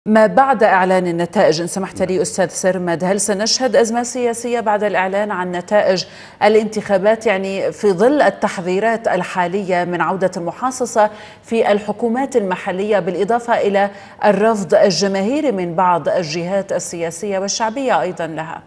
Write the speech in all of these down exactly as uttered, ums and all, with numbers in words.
ما بعد إعلان النتائج، إن سمحت لي أستاذ سرمد، هل سنشهد أزمة سياسية بعد الإعلان عن نتائج الانتخابات، يعني في ظل التحذيرات الحالية من عودة المحاصصة في الحكومات المحلية، بالإضافة إلى الرفض الجماهيري من بعض الجهات السياسية والشعبية أيضا لها؟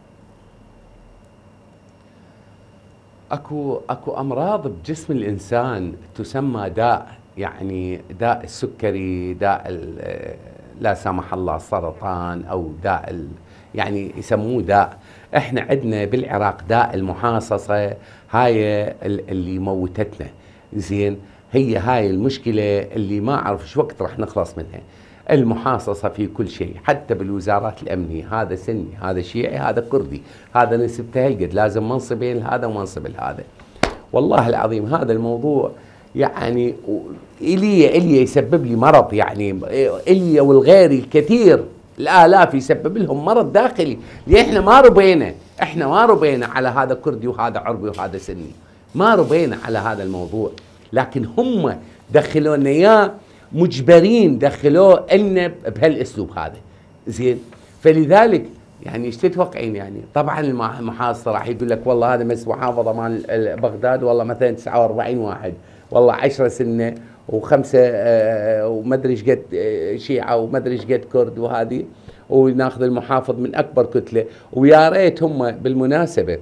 اكو اكو امراض بجسم الانسان تسمى داء، يعني داء السكري، داء لا سمح الله السرطان، او داء ال يعني يسموه داء. احنا عندنا بالعراق داء المحاصصه، هاي اللي موتتنا. زين، هي هاي المشكله اللي ما اعرف شو وقت راح نخلص منها. المحاصصه في كل شيء، حتى بالوزارات الامنيه، هذا سني، هذا شيعي، هذا كردي، هذا نسبته هالقد، لازم منصبين لهذا ومنصب لهذا. والله العظيم هذا الموضوع يعني إلي إلي يسبب لي مرض، يعني إلي والغيري الكثير الآلاف يسبب لهم مرض داخلي، لأن إحنا ما ربينا، إحنا ما ربينا على هذا كردي وهذا عربي وهذا سني، ما ربينا على هذا الموضوع، لكن هم دخلونا إياه مجبرين، دخلوه لنا بهالأسلوب هذا. زين، فلذلك يعني ايش تتوقعين؟ يعني طبعا المحاصصه راح يقول لك والله هذا مس محافظه مال بغداد، والله مثلا تسعة وأربعين واحد، والله عشرة سنه وخمسه آه وما ادري ايش قد آه شيعه وما ادري ايش قد كرد، وهذه وناخذ المحافظ من اكبر كتله. ويا ريت هم بالمناسبه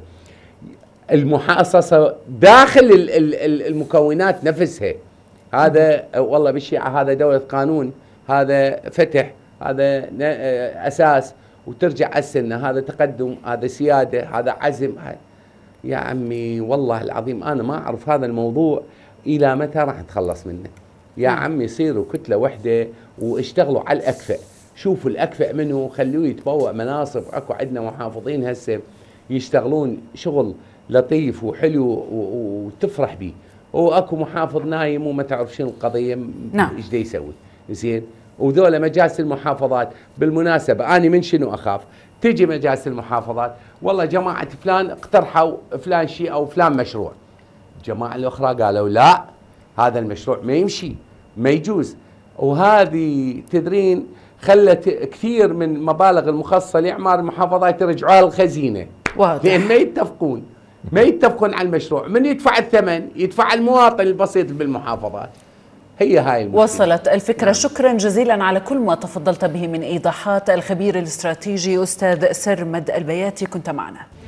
المحاصصه داخل المكونات نفسها، هذا والله بالشيعه هذا دوله قانون، هذا فتح، هذا اساس، وترجع السنة، هذا تقدم، هذا سيادة، هذا عزم. هاي يا عمي والله العظيم أنا ما أعرف هذا الموضوع إلى متى راح نتخلص منه. يا عمي صيروا كتلة وحدة واشتغلوا على الأكفأ، شوفوا الأكفأ منه، خلوه يتبوأ مناصب. أكو عندنا محافظين هسه يشتغلون شغل لطيف وحلو وتفرح به، وأكو محافظ نايم وما تعرف شنو القضية، نعم، إيش دا يسوي. زين، وذولا مجالس المحافظات بالمناسبة أنا من شنو أخاف؟ تجي مجالس المحافظات والله جماعة فلان اقترحوا فلان شيء أو فلان مشروع، الجماعة الأخرى قالوا لا هذا المشروع ما يمشي، ما يجوز. وهذه تدرين خلت كثير من مبالغ المخصصة لإعمار المحافظات يرجعوها الخزينة، لأن ما يتفقون ما يتفقون على المشروع. من يدفع الثمن؟ يدفع المواطن البسيط بالمحافظات. هي هاي المشكلة. وصلت الفكرة. نعم. شكرا جزيلا على كل ما تفضلت به من إيضاحات. الخبير الاستراتيجي أستاذ سرمد البياتي كنت معنا.